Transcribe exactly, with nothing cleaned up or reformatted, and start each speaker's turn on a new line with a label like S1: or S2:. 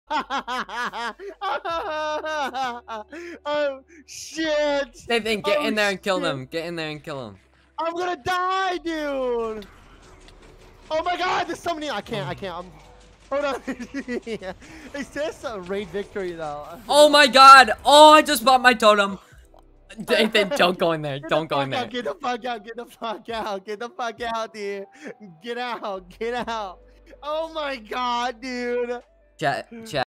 S1: Oh shit!
S2: Nathan, get
S1: Oh,
S2: in there and kill
S1: shit.
S2: them. Get in there and kill them.
S1: I'm gonna die, dude. Oh my god, there's so many. I can't. I can't. I'm... Hold on. It says a raid victory though.
S2: Oh my god. Oh, I just bought my totem. Nathan, don't go in there.
S1: Get
S2: Don't
S1: the
S2: go in
S1: fuck
S2: there.
S1: out, get the fuck out. Get the fuck out. Get the fuck out, dude. Get out. Get out. Oh my god, dude.
S2: Chat, chat.